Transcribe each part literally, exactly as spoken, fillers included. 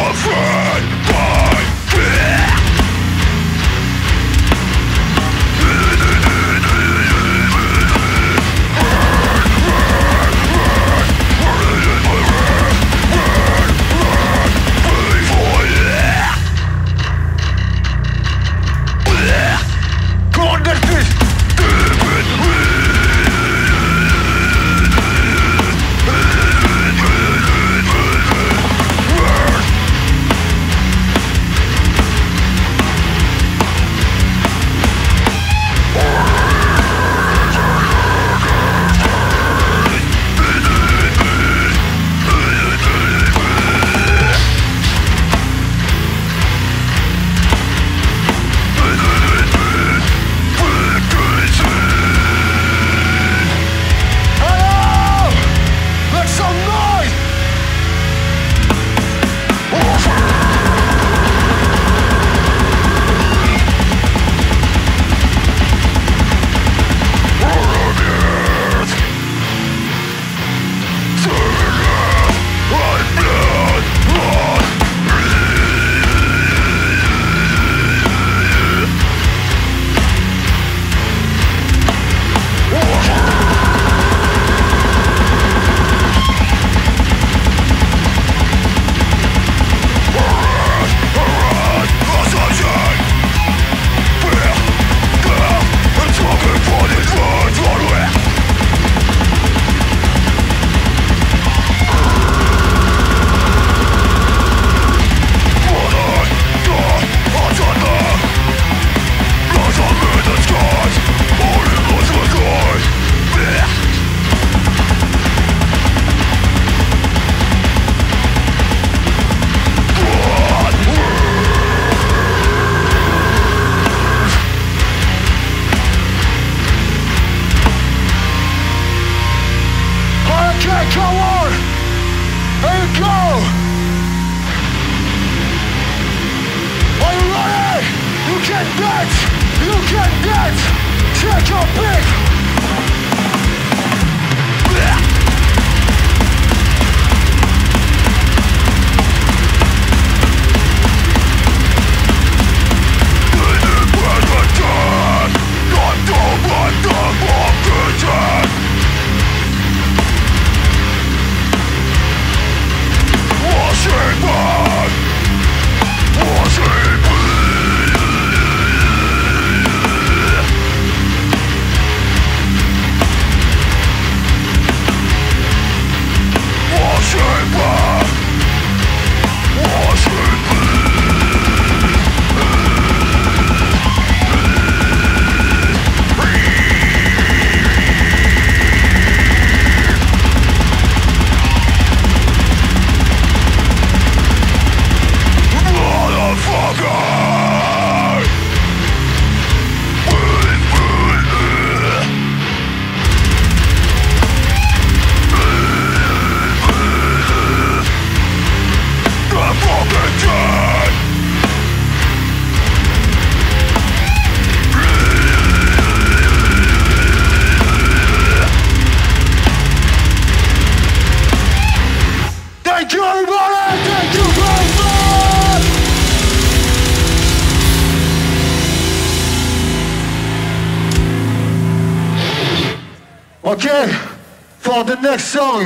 Okay, for the next song,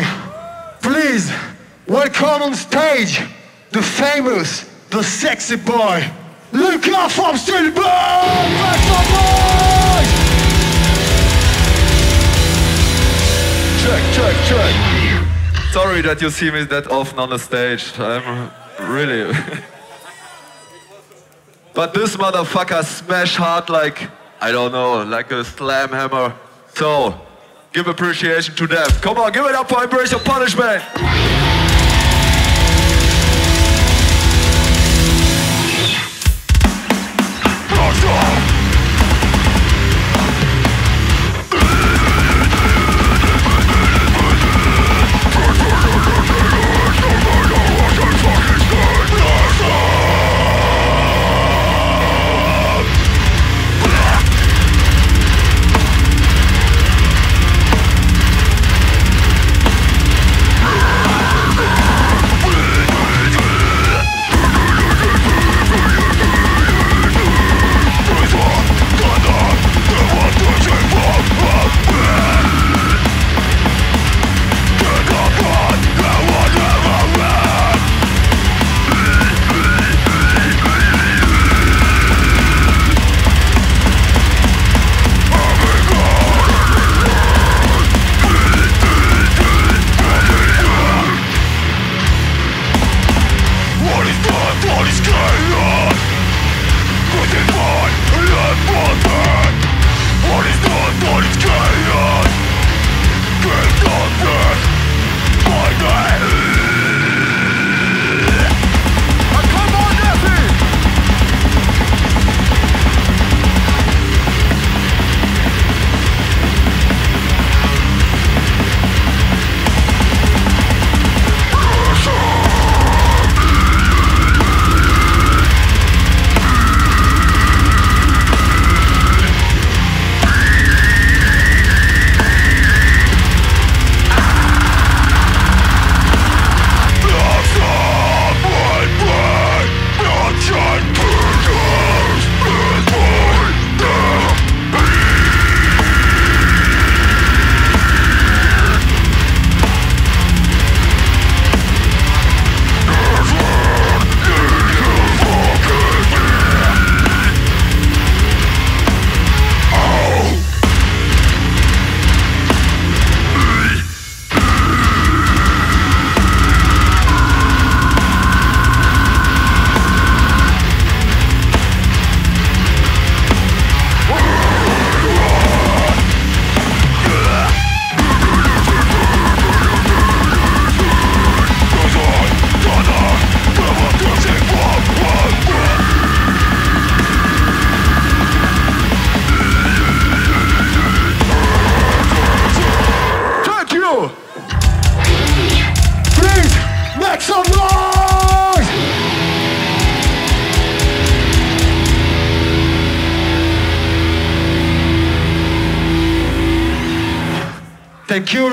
please welcome on stage the famous, the sexy boy, Lukas from Stillbirth! That's my boy! Check, check, check. Sorry that you see me that often on the stage. I'm really... But this motherfucker smash hard like, I don't know, like a slam hammer. So, give appreciation to them. Come on, give it up for Embrace Your Punishment. We'll be right back.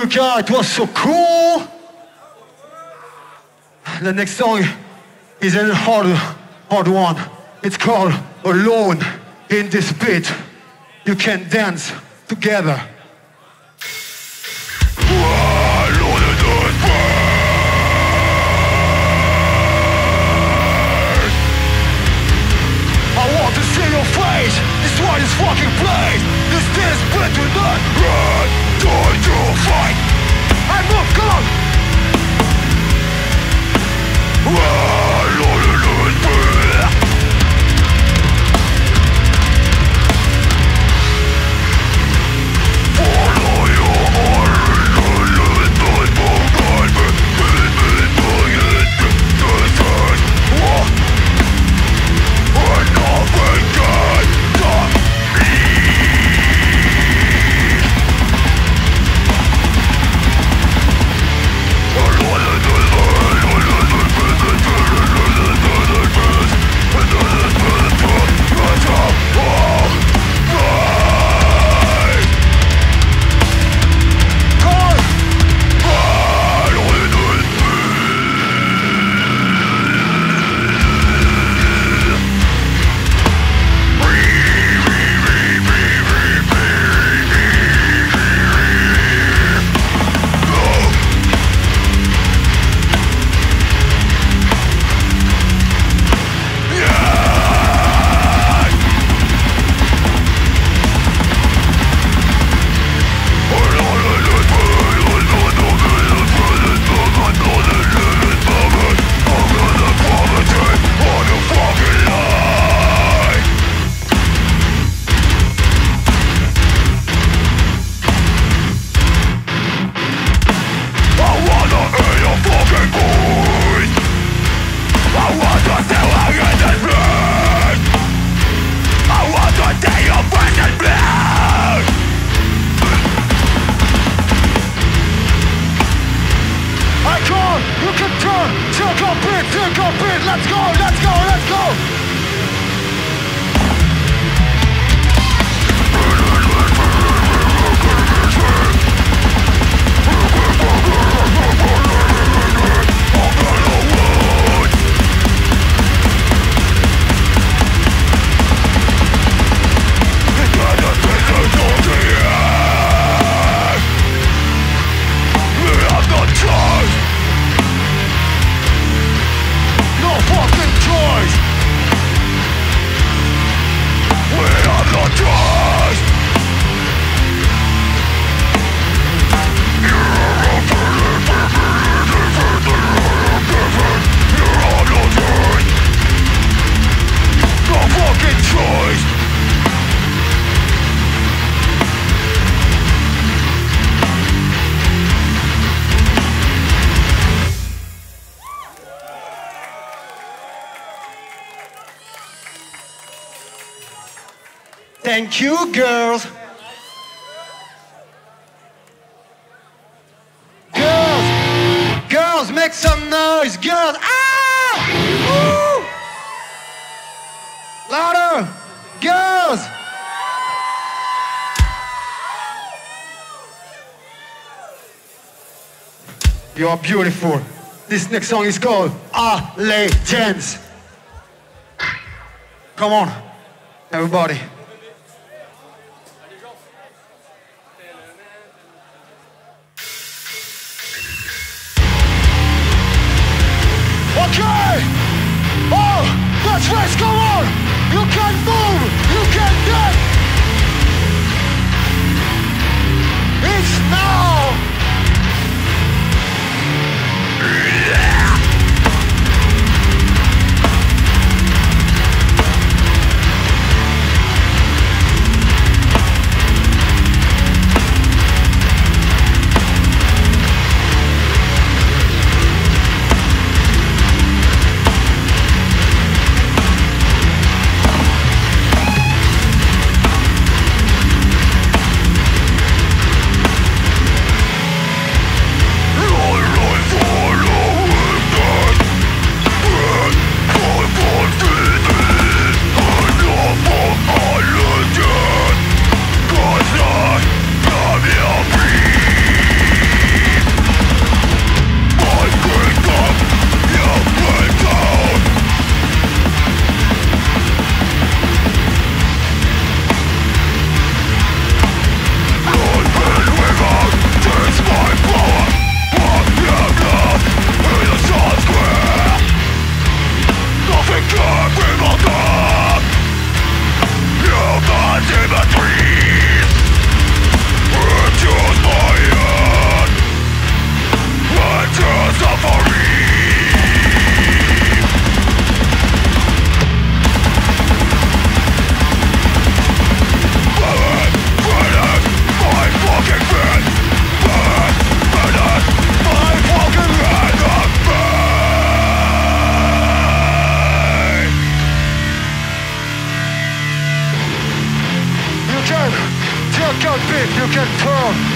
Lukas, it was so cool. The next song is a hard, hard one. It's called Alone in This Pit. You can dance together. I want to see your face. Destroy this fucking place. This is better than run. Time to fight. And move, come on. Alone in this pit. Follow your heart. Thank you, girls. Girls, girls, make some noise, girls. Ah! Woo! Louder, girls. You are beautiful. This next song is called Allegiance. Come on, everybody. Okay! Oh, that's right, come on! You can move! You can dance! It's now! can turn.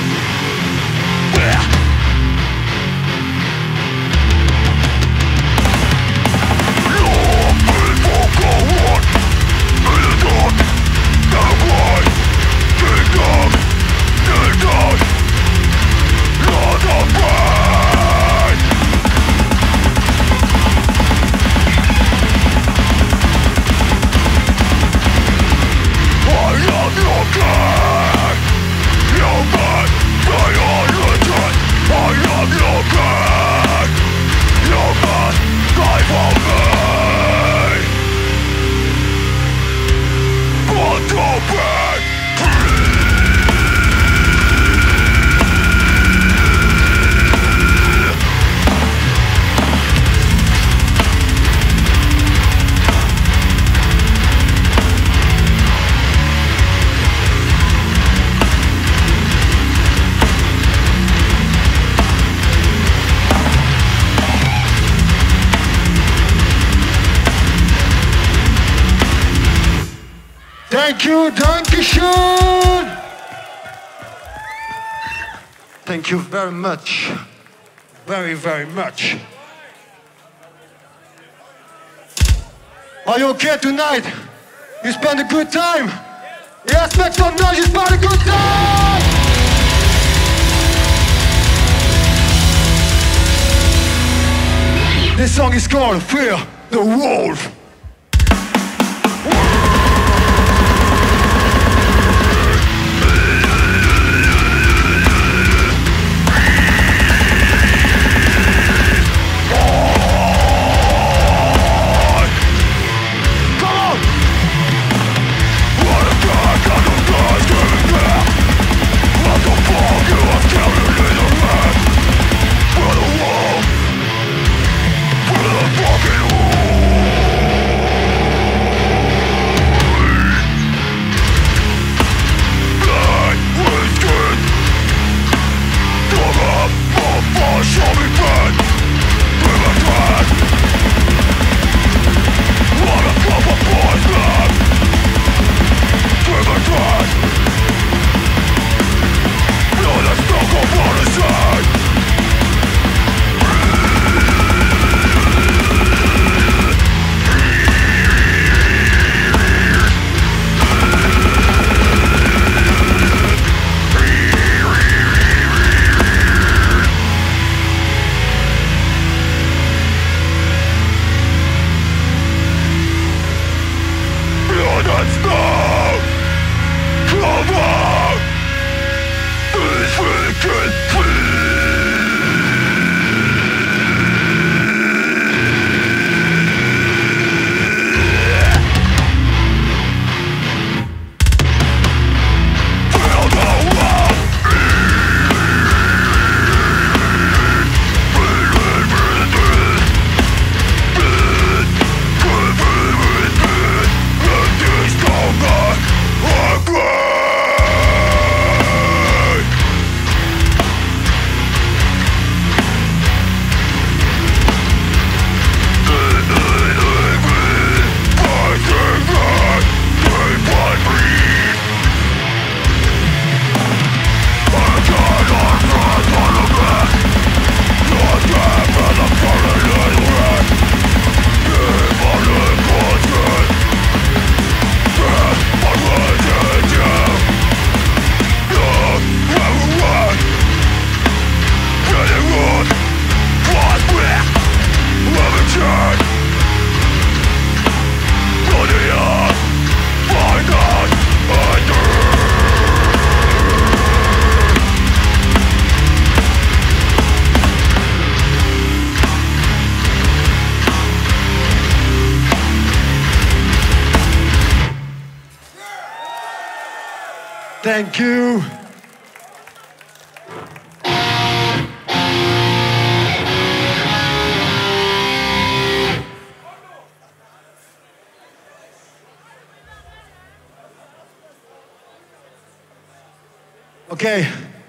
Thank you, Dankeschön! Thank you very much. Very, very much. Are you okay tonight? You spent a good time? Yes, make some noise, you spent a good time! This song is called Fear the Wolf. Thank you. Okay,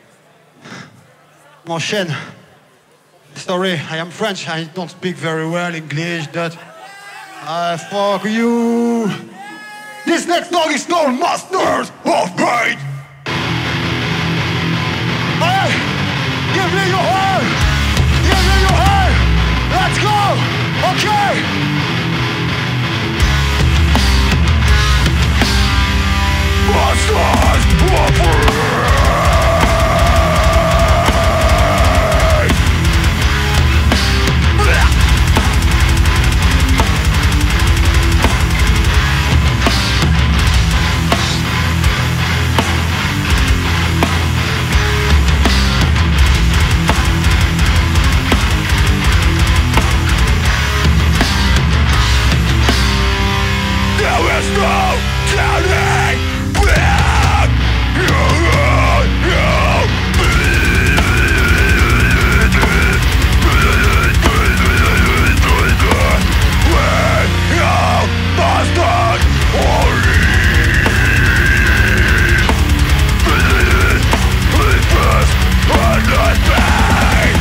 on enchaîne. Sorry, I am French, I don't speak very well English, but I fuck you. This next song is called Masters of Pain. Give me your hand. Give me your hand. Let's go. Okay. Monsters will free. There is no turning back. You, you, we are bastard only. We press on the pain.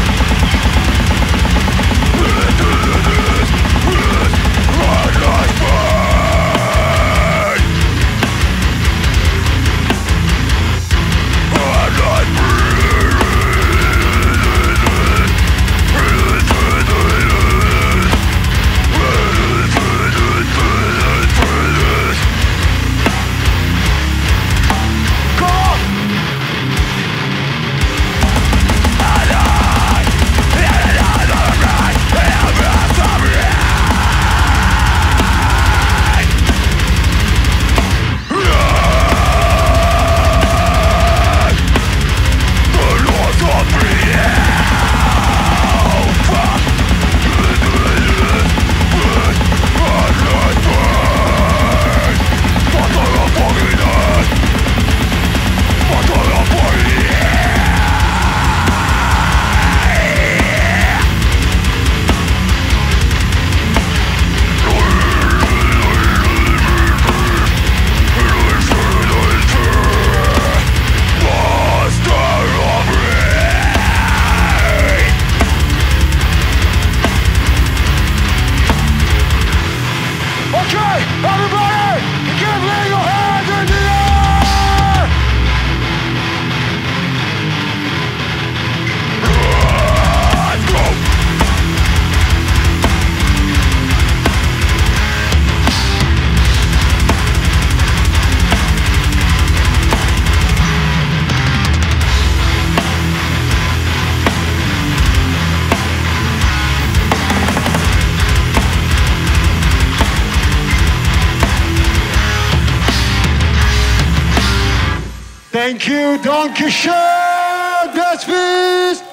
Thank you, Danke schön, Deathfeast!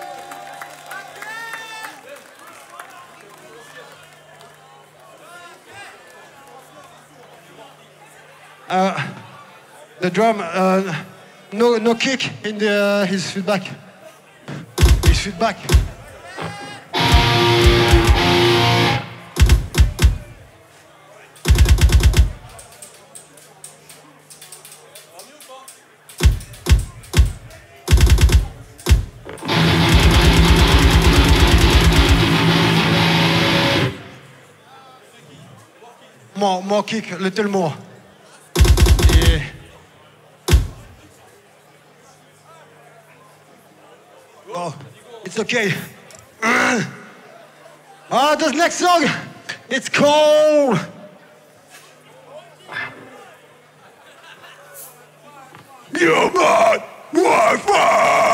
Uh, the drum, uh, no, no kick in the, uh, his feedback. His feedback. More, more kick, a little more. Yeah. Oh, it's okay. Ah, this next song, it's called Human Warfare.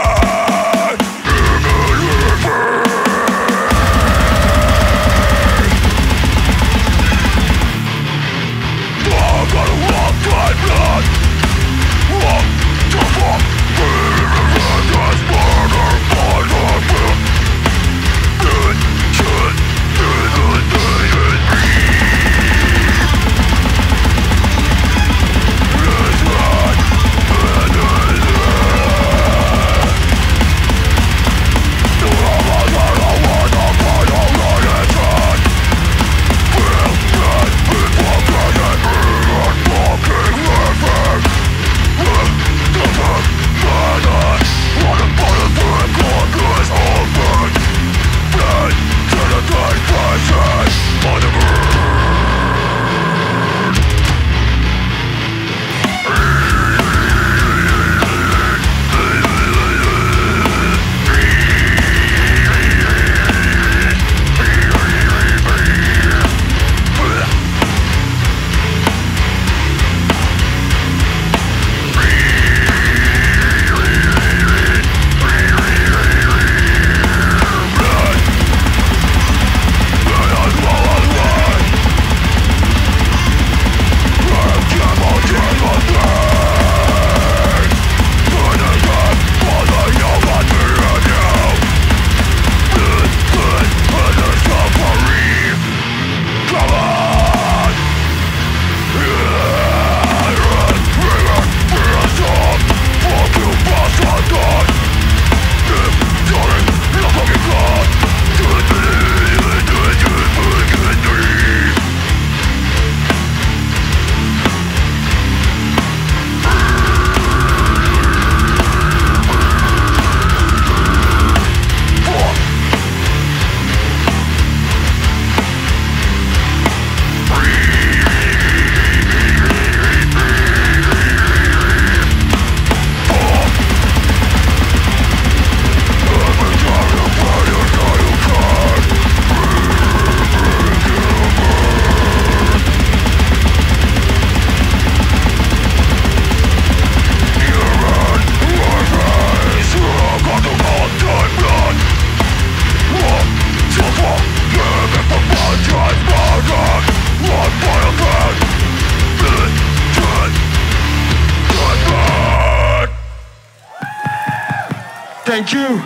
Thank you.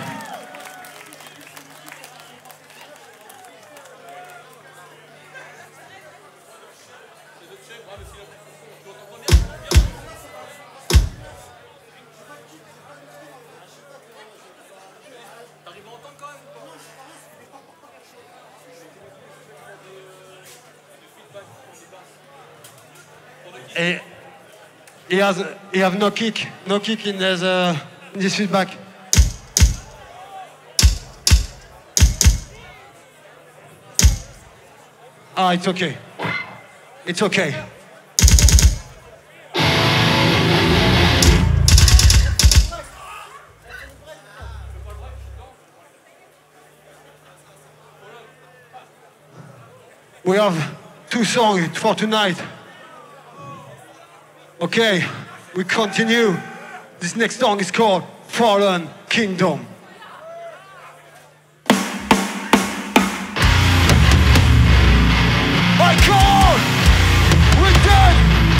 He, he has he have no kick, no kick in his uh, in his feedback. Ah, it's okay. It's okay. We have two songs for tonight. Okay, we continue. This next song is called Fallen Kingdom. My God! We're dead!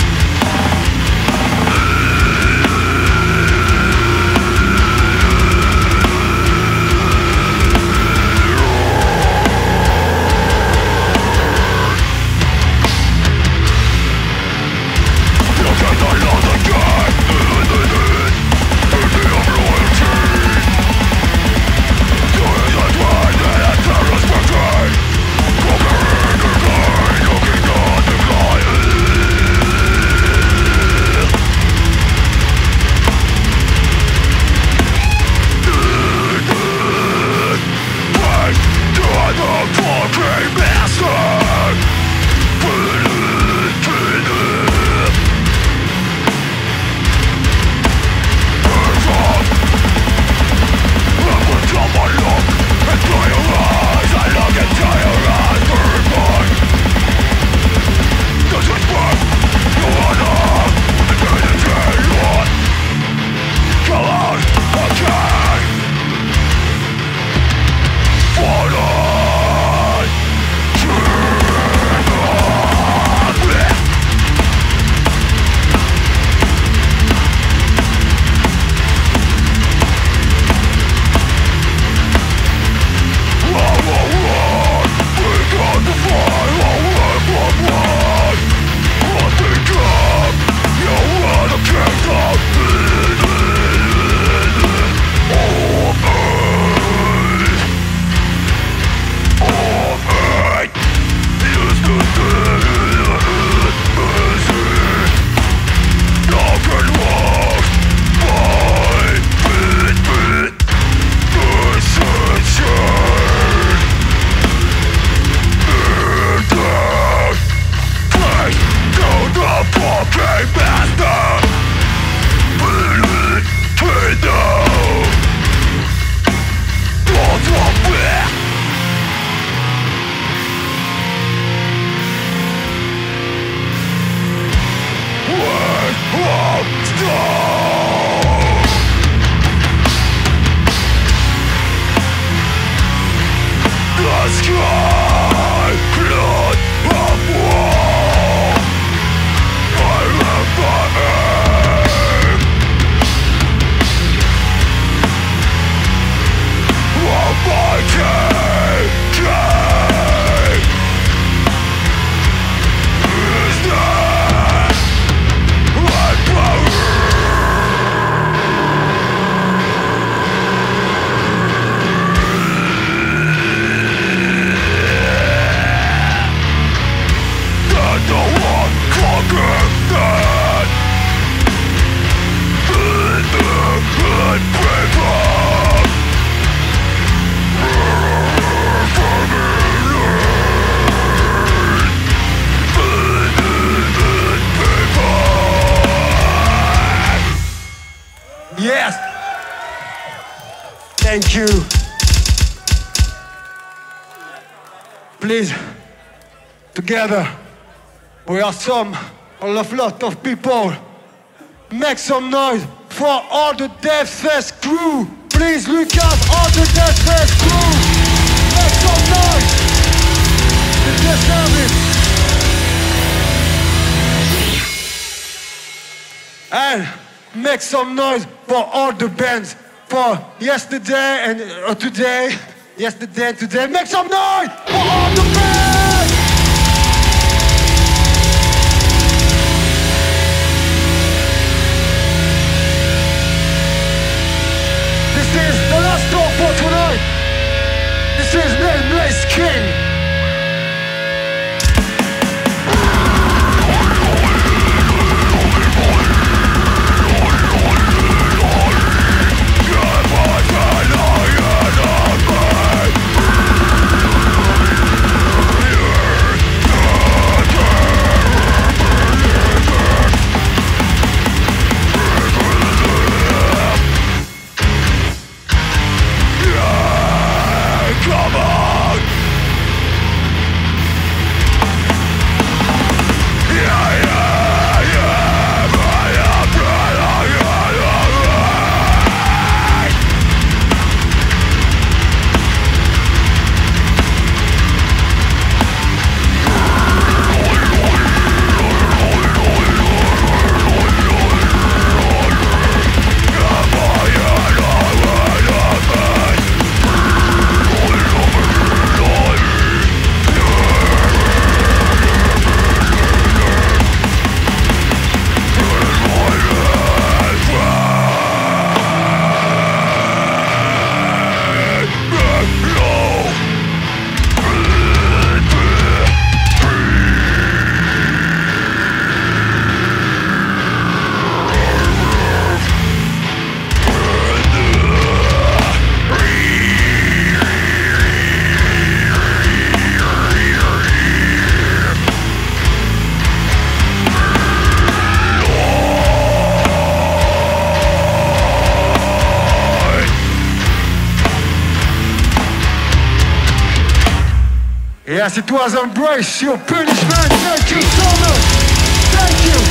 Yes! Thank you. Please, together, we are some, a lot of people. Make some noise for all the Deathfest crew. Please, Lukas, all the Deathfest crew. Make some noise. They deserve it. And make some noise for all the bands for yesterday and uh, today. Yesterday and today. Make some noise for all the band! This is the last talk for tonight. This is Nameless King. Yes, it was embrace your punishment. Thank you so much. Thank you.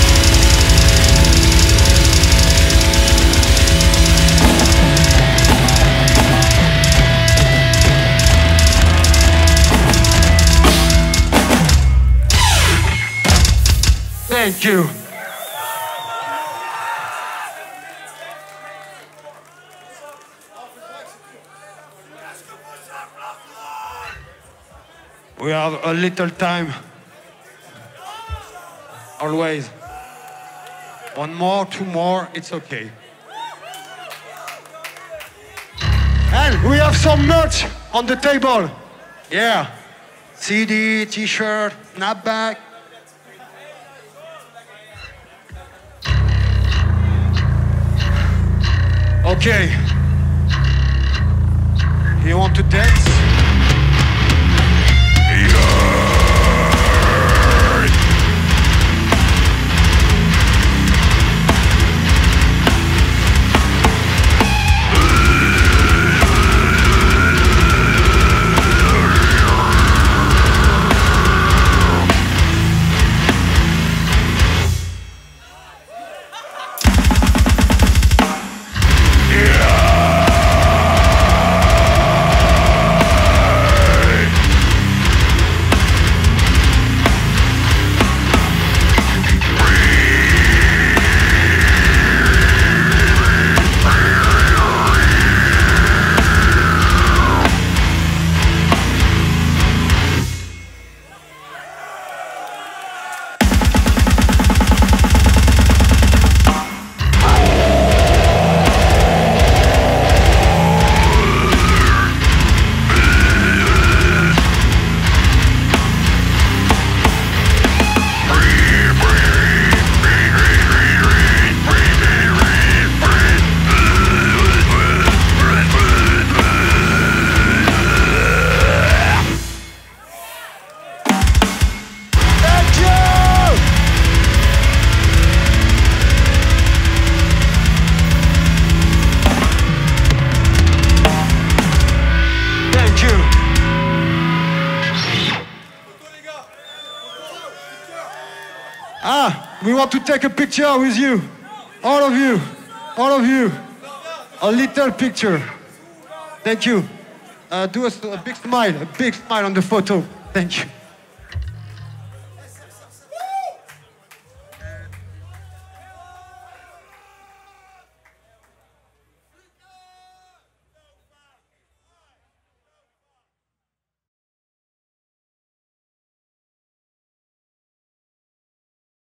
Thank you. We have a little time. Always. One more, two more, it's okay. And we have some merch on the table. Yeah. C D, t-shirt, snapback. Okay. You want to dance? Ah, we want to take a picture with you. All of you. All of you. A little picture. Thank you. Uh, do us a big smile. A big smile on the photo. Thank you.